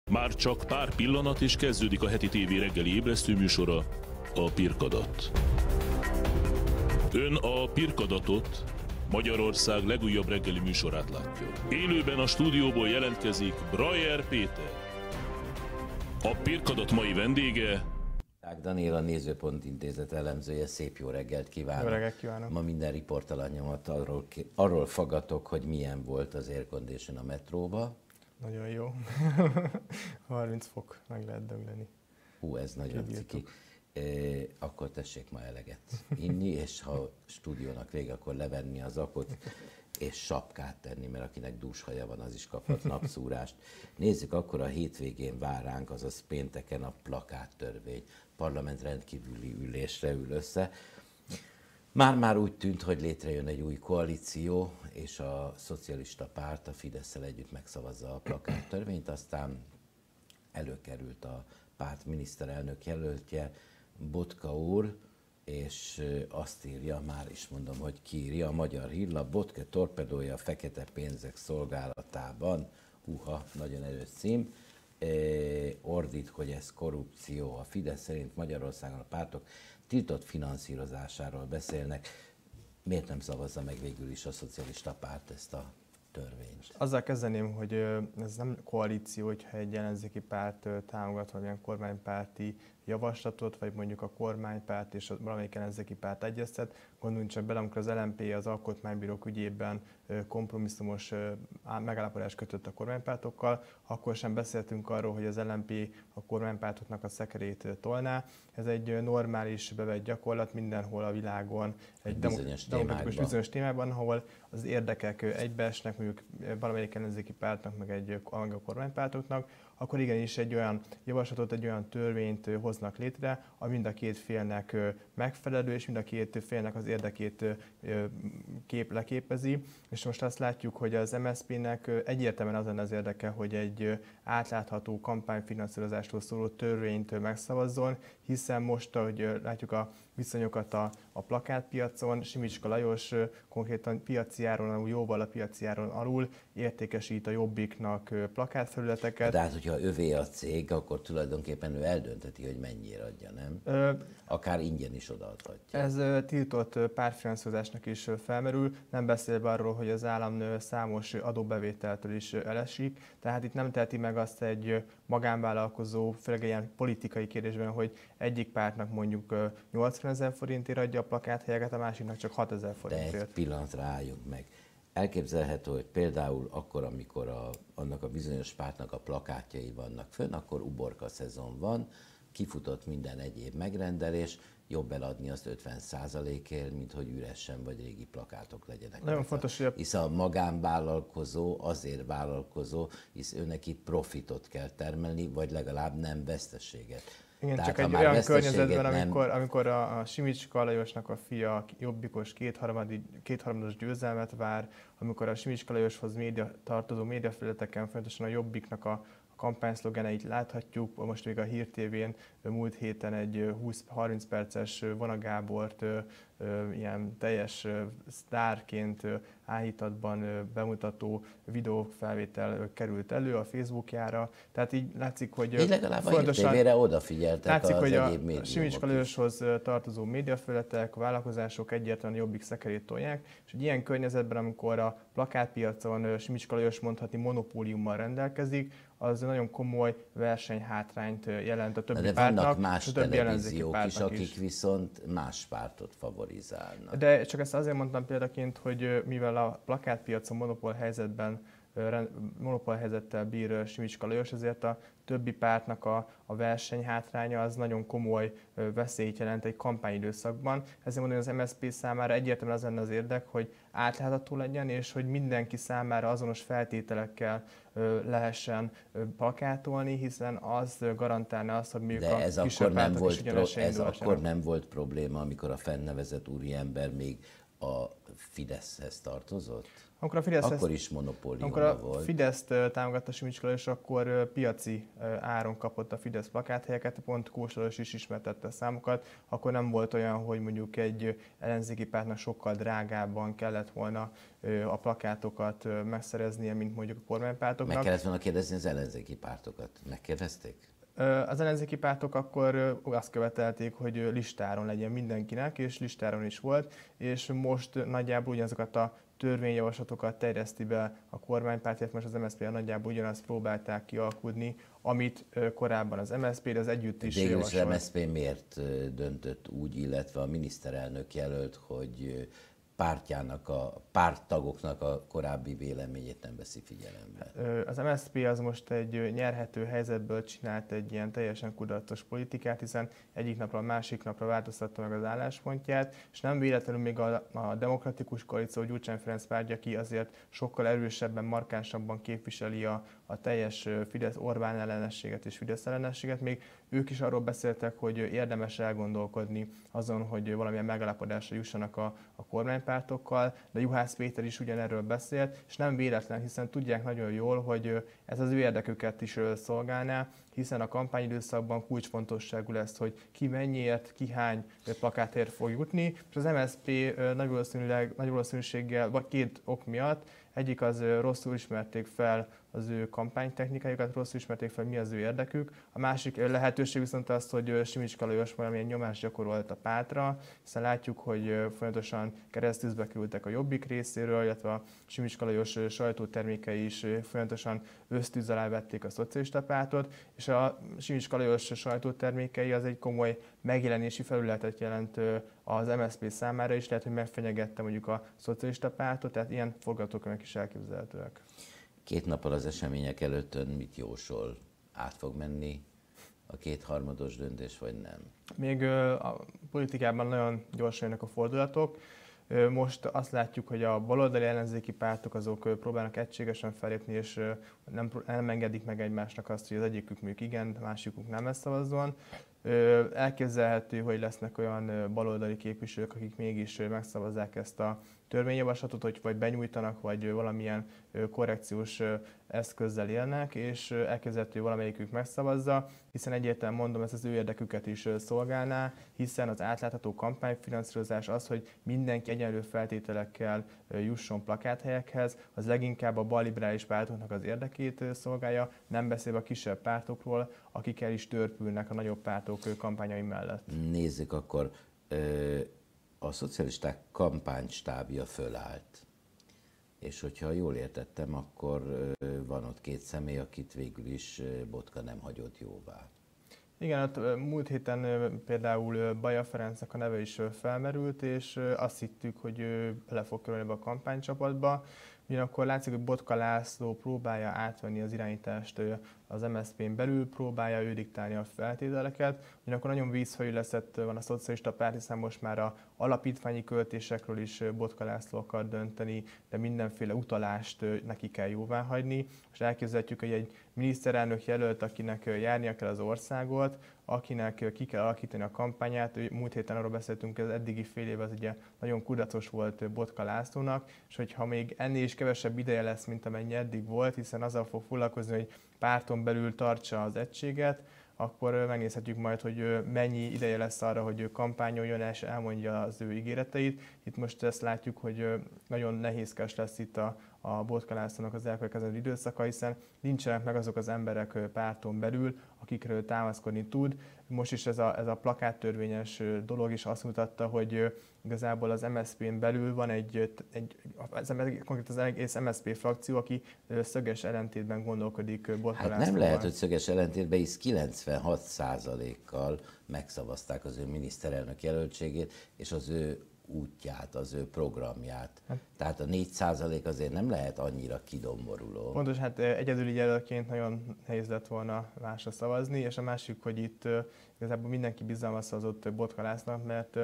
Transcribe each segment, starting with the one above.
Már csak pár pillanat és kezdődik a heti tévé reggeli ébresztő műsora, a Pirkadat. Ön a Pirkadatot, Magyarország legújabb reggeli műsorát látja. Élőben a stúdióból jelentkezik Brajer Péter. A Pirkadat mai vendége Ák Daniel, a Nézőpont Intézet elemzője. Szép jó reggelt kívánok! Jó reggelt kívánok! Ma minden riportalanyomat arról faggatok, hogy milyen volt az air condition a metróba. Nagyon jó. 30 fok, meg lehet dögleni. Hú, ez nagyon ciki. Akkor tessék ma eleget inni, és ha stúdiónak vége, akkor levenni az akot, és sapkát tenni, mert akinek dúshaja van, az is kaphat napszúrást. Nézzük, akkor a hétvégén vár ránk, azaz pénteken a plakáttörvény. Parlament rendkívüli ülésre ül össze. Már úgy tűnt, hogy létrejön egy új koalíció, és a szocialista párt a Fidesszel együtt megszavazza a plakáttörvényt, aztán előkerült a párt miniszterelnök jelöltje, Botka úr, és azt írja, már is mondom, hogy ki írja, a Magyar Hírlap: Botka torpedója a fekete pénzek szolgálatában. Húha, nagyon erős cím. Ordít, hogy ez korrupció. A Fidesz szerint Magyarországon a pártok tiltott finanszírozásáról beszélnek. Miért nem szavazza meg végül is a szocialista párt ezt a törvényt? Azzal kezdeném, hogy ez nem koalíció, hogyha egy ellenzéki párt támogat valamilyen kormánypárti javaslatot, vagy mondjuk a kormánypárt és valamelyik ellenzéki párt egyeztet. Gondoljunk csak bele, amikor az LMP az alkotmánybírók ügyében kompromisszumos megállapodást kötött a kormánypártokkal, akkor sem beszéltünk arról, hogy az LMP a kormánypártoknak a szekerét tolná. Ez egy normális bevett gyakorlat mindenhol a világon, egy demokratikus bizonyos témában, ahol az érdekek egybeesnek, mondjuk valamelyik ellenzéki pártnak, meg a kormánypártoknak, akkor igenis egy olyan javaslatot, egy olyan törvényt hoznak létre, ami mind a két félnek megfelelő, és mind a két félnek az érdekét leképezi. És most azt látjuk, hogy az MSZP-nek egyértelműen az lenne az érdeke, hogy egy átlátható kampányfinanszírozástól szóló törvényt megszavazzon, hiszen most, ahogy látjuk a viszonyokat a plakátpiacon, Simicska Lajos konkrétan piaci áron alul, jóval a piaci áron alul értékesít a Jobbiknak plakátfelületeket. Tehát, hogyha övé a cég, akkor tulajdonképpen ő eldöntheti, hogy mennyire adja, nem? Akár ingyen is odaadhatja. Ez tiltott pártfinanszírozásnak is felmerül, nem beszélve arról, hogy az állam számos adóbevételtől is elesik, tehát itt nem teheti meg azt egy magánvállalkozó, főleg ilyen politikai kérdésben, hogy egyik pártnak mondjuk 80 000 forintért adja a plakáthelyeket, a másiknak csak 6 000 forintért. De egy pillanatra álljunk meg. Elképzelhető, hogy például akkor, amikor annak a bizonyos pártnak a plakátjai vannak fönn, akkor uborka szezon van, kifutott minden egyéb megrendelés, jobb eladni azt 50%-ért, mint hogy üresen vagy régi plakátok legyenek. Nagyon fontos, hogy hisz a magánvállalkozó azért vállalkozó, hisz ő neki profitot kell termelni, vagy legalább nem veszteséget. Igen, Tehát csak egy olyan környezetben, amikor a Simicska Lajosnak a fia jobbikos kétharmados győzelmet vár, amikor a Simicska Lajoshoz tartozó médiafelületeken fontosan a Jobbiknak a kampányszlogeneit láthatjuk. Most még a Hír TV-n múlt héten egy 20-30 perces Vona Gábort ilyen teljes sztárként áhítatban bemutató videófelvétel került elő a Facebookjára. Tehát így látszik, hogy így legalább a Hír TV-re odafigyeltek látszik, az hogy egyéb médiumok. A Simicska Lajoshoz tartozó médiafelületek, a vállalkozások egyértelműen Jobbik szekerét tolják, és egy ilyen környezetben, amikor a plakátpiacon Simicska Lajos mondhatni monopóliummal rendelkezik, az nagyon komoly versenyhátrányt jelent a többi pártnak. De vannak más televíziók is, akik viszont más pártot favorizálnak. De csak ezt azért mondtam példaként, hogy mivel a plakátpiacon monopólhelyzettel bír Simicska Lajos, ezért a többi pártnak a versenyhátránya az nagyon komoly veszélyt jelent egy kampányidőszakban. Ezért mondom, hogy az MSZP számára egyértelműen az lenne az érdek, hogy átlátható legyen, és hogy mindenki számára azonos feltételekkel lehessen plakátolni, hiszen az garantálna azt, hogy mondjuk a kisebb pártok is ugyanessen ez akkor nem volt probléma, amikor a fennnevezett úriember még a Fideszhez tartozott? Akkor is monopóliuma amikor a volt. Fideszt támogatta Simics Lajos, akkor piaci áron kapott a Fidesz plakáthelyeket, pont Kósa Lajos is ismertette a számokat, akkor nem volt olyan, hogy mondjuk egy ellenzéki pártnak sokkal drágábban kellett volna a plakátokat megszereznie, mint mondjuk a kormánypártoknak. Meg kellett volna kérdezni az ellenzéki pártokat. Megkérdezték? Az ellenzéki pártok akkor azt követelték, hogy listáron legyen mindenkinek, és listáron is volt, és most nagyjából ugyanazokat a törvényjavaslatokat terjeszti be a kormánypártját, most az MSZP nagyjából ugyanazt próbálták kialkudni, amit korábban az MSZP, az együtt is javasolt. javasolt. Az MSZP miért döntött úgy, illetve a miniszterelnök jelölt, hogy pártjának, a párttagoknak a korábbi véleményét nem veszi figyelembe? Az MSZP az most egy nyerhető helyzetből csinált egy ilyen teljesen kudarcos politikát, hiszen egyik napra a másik napra változtatta meg az álláspontját, és nem véletlenül még a Demokratikus Koalíció Gyurcsány Ferenc pártja, aki azért sokkal erősebben, markánsabban képviseli a teljes Fidesz-Orbán ellenességet és Fidesz ellenességet, még ők is arról beszéltek, hogy érdemes elgondolkodni azon, hogy valamilyen megállapodásra jussanak a kormánypártokkal, de Juhász Péter is ugyanerről beszélt, és nem véletlen, hiszen tudják nagyon jól, hogy ez az ő érdeküket is szolgálná, hiszen a kampányidőszakban kulcsfontosságú lesz, hogy ki mennyiért, ki hány plakáthelyért fog jutni, és az MSZP nagy valószínűséggel, vagy két ok miatt, egyik az rosszul ismerték fel az ő kampánytechnikájukat, rosszul ismerték fel, mi az ő érdekük. A másik lehetőség viszont az, hogy Simicska Lajos valamilyen nyomást gyakorolt a pártra, hiszen látjuk, hogy folyamatosan keresztüzbe kerültek a Jobbik részéről, illetve a Simicska Lajos sajtótermékei is folyamatosan ösztűz alá vették a szocialista pártot, és a Simicska Lajos sajtótermékei az egy komoly megjelenési felületet jelent az MSZP számára is, lehet, hogy megfenyegette mondjuk a szocialista pártot, tehát ilyen forgatókönyvek is elképzelhetőek. 2 nappal az események előtt ön mit jósol? Át fog menni a kétharmados döntés, vagy nem? Még a politikában nagyon gyorsan jönnek a fordulatok. Most azt látjuk, hogy a baloldali ellenzéki pártok azok próbálnak egységesen felépni, és nem engedik meg egymásnak azt, hogy az egyikük mondjuk igen, a másikuk nem ezt szavazzon. Elképzelhető, hogy lesznek olyan baloldali képviselők, akik mégis megszavazzák ezt a törvényjavaslatot, hogy vagy benyújtanak, vagy valamilyen korrekciós eszközzel élnek, és elképzelhető, valamelyikük megszavazza, hiszen egyértelműen mondom, ez az ő érdeküket is szolgálná, hiszen az átlátható kampányfinanszírozás az, hogy mindenki egyenlő feltételekkel jusson plakáthelyekhez, az leginkább a balliberális pártoknak az érdekét szolgálja, nem beszélve a kisebb pártokról, akik el is törpülnek a nagyobb pártok kampányai mellett. Nézzük akkor, a szocialisták kampánystábja fölállt. És hogyha jól értettem, akkor van ott 2 személy, akit végül is Botka nem hagyott jóvá. Igen, hát múlt héten például Baja Ferencnek a neve is felmerült, és azt hittük, hogy ő le fog kerülni be a kampánycsapatba. Ugyanakkor látszik, hogy Botka László próbálja átvenni az irányítást az MSZP-n belül, próbálja ő diktálni a feltételeket. Ugyanakkor nagyon vízhajleszett van a szocialista párt, hiszen most már a alapítványi költésekről is Botka László akar dönteni, de mindenféle utalást neki kell jóváhagyni. És elképzelhetjük, hogy egy miniszterelnök jelölt, akinek járnia kell az országot, akinek ki kell alakítani a kampányát. Múlt héten arról beszéltünk, hogy az eddigi fél év az ugye nagyon kudarcos volt Botka Lászlónak, és hogyha még ennél is kevesebb ideje lesz, mint amennyi eddig volt, hiszen azzal fog foglalkozni, hogy párton belül tartsa az egységet, akkor megnézhetjük majd, hogy mennyi ideje lesz arra, hogy ő kampányoljon és elmondja az ő ígéreteit. Itt most ezt látjuk, hogy nagyon nehézkes lesz itt a Botka Lászlónak az elkövetkező időszaka, hiszen nincsenek meg azok az emberek párton belül, akikről támaszkodni tud. Most is ez a plakáttörvényes dolog is azt mutatta, hogy igazából az MSZP-n belül van konkrétan az egész MSZP frakció, aki szöges ellentétben gondolkodik Botka Lászlóval. Nem lehet, hogy szöges ellentétben, hisz 96%-kal megszavazták az ő miniszterelnök jelöltségét, és az ő útját, az ő programját. Tehát a 4% azért nem lehet annyira kidomboruló. Pontos, hát egyedüli jelöltként nagyon nehéz lett volna másra szavazni, és a másik, hogy itt igazából mindenki bizalmat szavazott Botka Lászlónak, mert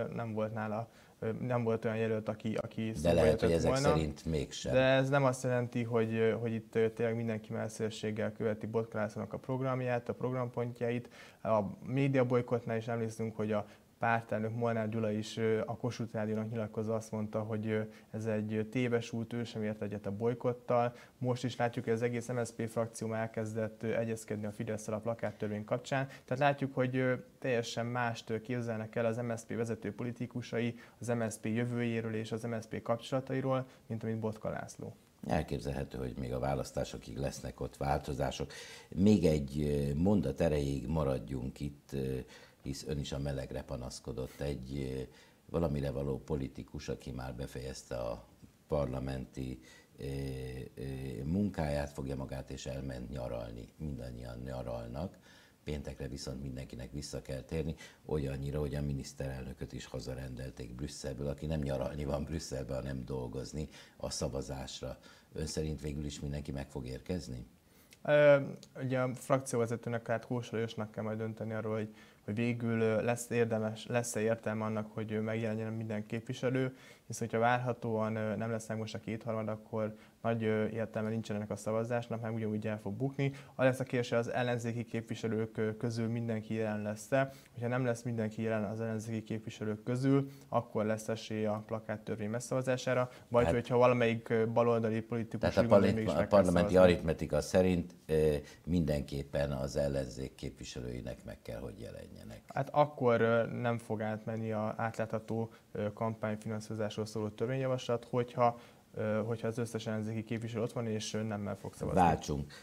nem volt olyan jelölt, aki de lehet, hogy ezek volna. szerint mégsem. De ez nem azt jelenti, hogy itt tényleg mindenki messzélességgel követi Botka Lászlónak a programját, a programpontjait. A média bolykottnál is emlékszünk, hogy a pártelnök Molnár Gyula is a Kossuth Rádiónak nyilatkozva azt mondta, hogy ez egy téves út, ő sem ért egyet a bolykottal. Most is látjuk, hogy az egész MSZP frakció elkezdett egyezkedni a Fidesz-szel a plakáttörvény kapcsán. Tehát látjuk, hogy teljesen mást képzelnek el az MSZP vezető politikusai az MSZP jövőjéről és az MSZP kapcsolatairól, mint amit Botka László. Elképzelhető, hogy még a választásokig lesznek ott változások. Még egy mondat erejéig maradjunk itt, hisz ön is a melegre panaszkodott. Egy valamire való politikus, aki már befejezte a parlamenti munkáját, fogja magát és elment nyaralni. Mindannyian nyaralnak. Péntekre viszont mindenkinek vissza kell térni, olyannyira, hogy a miniszterelnököt is hazarendelték Brüsszelből, aki nem nyaralni van Brüsszelbe, hanem dolgozni a szavazásra. Ön szerint végül is mindenki meg fog érkezni? Ugye a frakcióvezetőnek, tehát Kós Lajosnak kell majd dönteni arról, hogy végül lesz-e értelme annak, hogy megjelenjen minden képviselő, hisz hogyha várhatóan nem lesznek most a kétharmad, akkor nagy értelme nincsen ennek a szavazásnak, mert ugyanúgy el fog bukni. Az lesz a kérdés, az ellenzéki képviselők közül mindenki jelen lesz-e. Hogyha nem lesz mindenki jelen az ellenzéki képviselők közül, akkor lesz esély a plakáttörvény megszavazására, vagy hogyha valamelyik baloldali politikus... Tehát a parlamenti aritmetika szerint mindenképpen az ellenzék képviselőinek meg kell, hogy jelenjenek. Hát akkor nem fog átmenni az átlátható kampányfinanszírozásról szóló törvényjavaslat, hogyha az összes ellenzéki képviselő ott van, és nemmel fog szavazni. Váltsunk.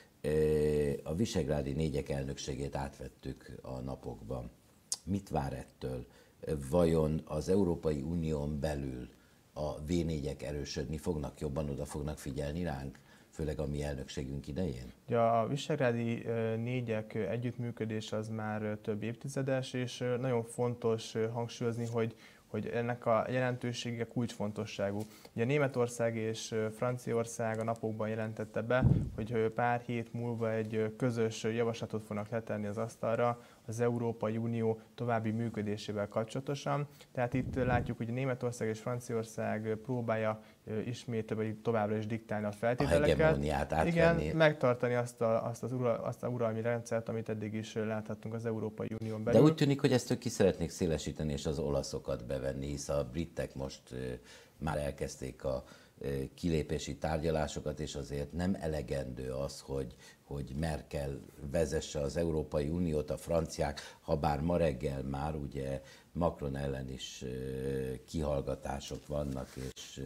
A visegrádi négyek elnökségét átvettük a napokban. Mit vár ettől? Vajon az Európai Unión belül a V4-ek erősödni fognak, jobban oda fognak figyelni ránk, főleg a mi elnökségünk idején? A visegrádi négyek együttműködés az már több évtizedes, és nagyon fontos hangsúlyozni, hogy ennek a jelentősége kulcsfontosságú. Ugye Németország és Franciaország a napokban jelentette be, hogy pár hét múlva egy közös javaslatot fognak letenni az asztalra az Európai Unió további működésével kapcsolatosan. Tehát itt látjuk, hogy Németország és Franciaország próbálja ismét vagy továbbra is diktálni a feltételeket. A hegemóniát átvenni. Igen, megtartani azt a uralmi rendszert, amit eddig is láthattunk az Európai Unión belül. De úgy tűnik, hogy ezt ők ki szeretnék szélesíteni és az olaszokat bevenni, hisz a britek most már elkezdték a kilépési tárgyalásokat, és azért nem elegendő az, hogy Merkel vezesse az Európai Uniót, a franciák, ha bár ma reggel már ugye Macron ellen is kihallgatások vannak, és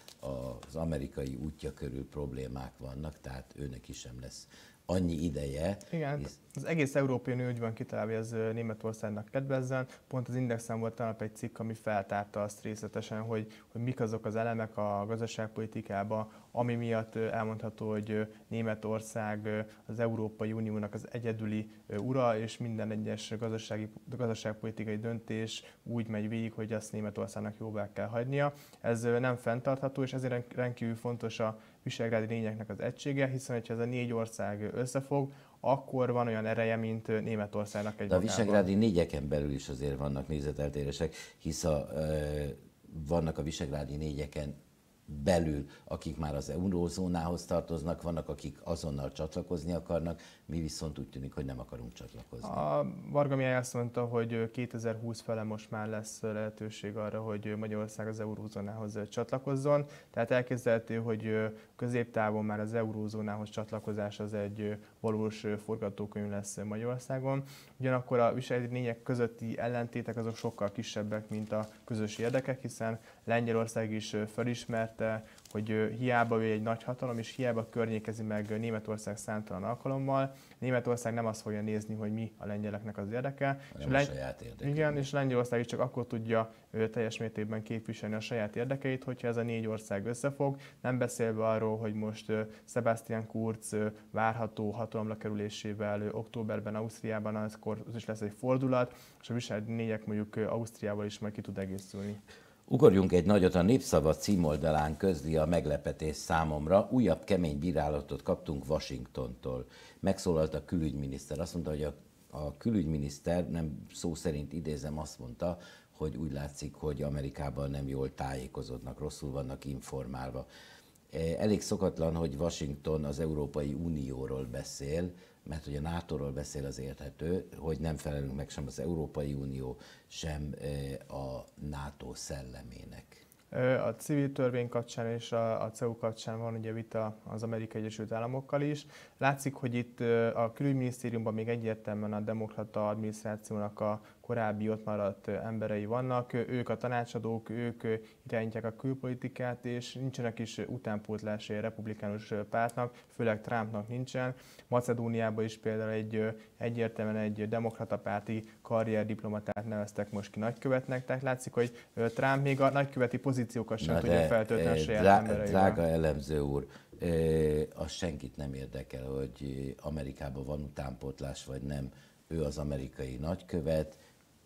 az amerikai útja körül problémák vannak, tehát őnek is sem lesz annyi ideje. Igen, az egész Európai Unió úgy van kitalálva, hogy ez Németországnak kedvezzen. Pont az Indexen volt talán egy cikk, ami feltárta azt részletesen, hogy mik azok az elemek a gazdaságpolitikában, ami miatt elmondható, hogy Németország az Európai Uniónak az egyedüli ura, és minden egyes gazdaságpolitikai döntés úgy megy végig, hogy azt Németországnak jóvá kell hagynia. Ez nem fenntartható, és ezért rendkívül fontos a visegrádi négyeknek az egysége, hiszen ha ez a négy ország összefog, akkor van olyan ereje, mint Németországnak egy De a visegrádi négyeken belül is azért vannak nézeteltérések, hisz vannak a visegrádi négyeken belül, akik már az eurózónához tartoznak, vannak, akik azonnal csatlakozni akarnak, mi viszont úgy tűnik, hogy nem akarunk csatlakozni. A Varga Mihály azt mondta, hogy 2020 fele most már lesz lehetőség arra, hogy Magyarország az eurózónához csatlakozzon. Tehát elképzelhető, hogy középtávon már az eurózónához csatlakozás az egy valós forgatókönyv lesz Magyarországon. Ugyanakkor a visegrádi négyek közötti ellentétek azok sokkal kisebbek, mint a közös érdekek, hiszen Lengyelország is felismerte, hogy hiába ő egy nagy hatalom, és hiába környékezi meg Németország számtalan alkalommal, Németország nem azt fogja nézni, hogy mi a lengyeleknek az érdeke. Igen, és Lengyelország is csak akkor tudja teljes mértékben képviselni a saját érdekeit, hogyha ez a négy ország összefog. Nem beszélve arról, hogy most Sebastian Kurz várható hatalomra kerülésével októberben Ausztriában, akkor az is lesz egy fordulat, és a visegrádi négyek mondjuk Ausztriával is majd ki tud egészülni. Ugorjunk egy nagyot, a Népszava címoldalán közli a meglepetés számomra. Újabb kemény bírálatot kaptunk Washingtontól. Megszólalt a külügyminiszter. Azt mondta, hogy a külügyminiszter, nem szó szerint idézem, azt mondta, hogy úgy látszik, hogy Amerikában nem jól tájékozódnak, rosszul vannak informálva. Elég szokatlan, hogy Washington az Európai Unióról beszél, mert hogy a NATO-ról beszél, az érthető, hogy nem felelünk meg sem az Európai Unió, sem a NATO szellemének. A civil törvény kapcsán és a CEU kapcsán van ugye vita az Amerikai Egyesült Államokkal is. Látszik, hogy itt a külügyminisztériumban még egyértelműen a demokrata adminisztrációnak a korábbi ott maradt emberei vannak. Ők a tanácsadók, ők irányítják a külpolitikát, és nincsenek is utánpótlásai a republikánus pártnak, főleg Trumpnak nincsen. Macedóniában is például egyértelműen egy demokrata párti karrierdiplomatát neveztek most ki nagykövetnek, tehát látszik, hogy Trump még a nagyköveti pozíciókat sem tudja feltölteni a saját embereivel. Drága elemző úr, az senkit nem érdekel, hogy Amerikában van utánpótlás vagy nem. Ő az amerikai nagykövet,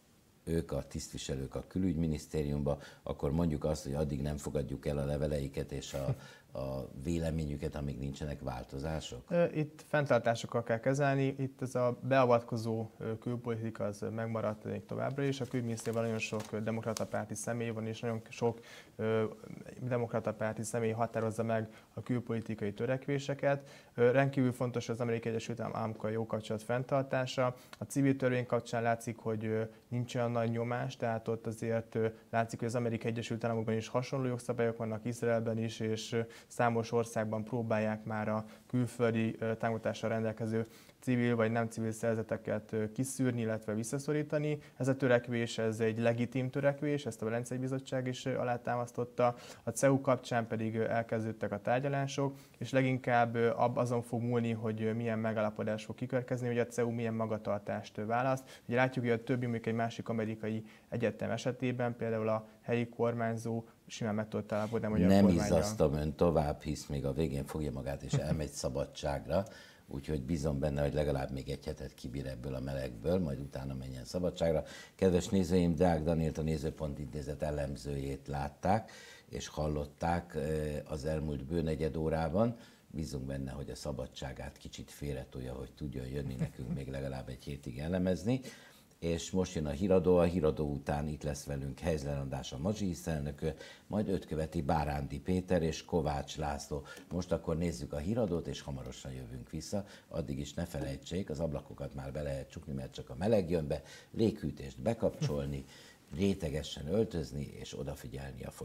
ők a tisztviselők a külügyminisztériumban, akkor mondjuk azt, hogy addig nem fogadjuk el a leveleiket és a véleményüket, amíg nincsenek változások? Itt fenntartásokkal kell kezelni, itt ez a beavatkozó külpolitika az megmaradt még továbbra is. A külügyminisztériumban nagyon sok demokrata párti személy van, és nagyon sok demokrata párti személy határozza meg a külpolitikai törekvéseket. Rendkívül fontos az Amerikai Egyesült Államokkal jó kapcsolat fenntartása. A civil törvény kapcsán látszik, hogy nincs olyan nagy nyomás, tehát ott azért látszik, hogy az Amerikai Egyesült Államokban is hasonló jogszabályok vannak, Izraelben is, és számos országban próbálják már a külföldi támogatással rendelkező civil vagy nem civil szervezeteket kiszűrni, illetve visszaszorítani. Ez a törekvés, ez egy legitim törekvés, ezt a Velencei Bizottság is alátámasztotta. A CEU kapcsán pedig elkezdődtek a tárgyalások, és leginkább azon fog múlni, hogy milyen megállapodás fog kikövetkezni, hogy a CEU milyen magatartást választ. Ugye látjuk, hogy a többi, mondjuk egy másik amerikai egyetem esetében, például a helyi kormányzó simán meg tudott állapodni a magyar kormánnyal. Nem izzasztom ön tovább, hisz még a végén fogja magát és elmegy szabadságra. Úgyhogy bízom benne, hogy legalább még egy hetet kibír ebből a melegből, majd utána menjen szabadságra. Kedves nézőim, Deák Danielt, a Nézőpont Intézet elemzőjét látták és hallották az elmúlt bőnegyed órában. Bízunk benne, hogy a szabadságát kicsit félretolja, hogy tudjon jönni nekünk még legalább egy hétig elemezni. És most jön a híradó után itt lesz velünk Heizler András, a Mazsihisz elnöke, majd őt követi Bárándi Péter és Kovács László. Most akkor nézzük a híradót, és hamarosan jövünk vissza. Addig is ne felejtsék, az ablakokat már be lehet csukni, mert csak a meleg jön be, léghűtést bekapcsolni, rétegesen öltözni, és odafigyelni a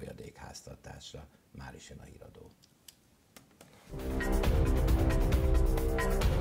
folyadékháztartásra. Már is jön a híradó.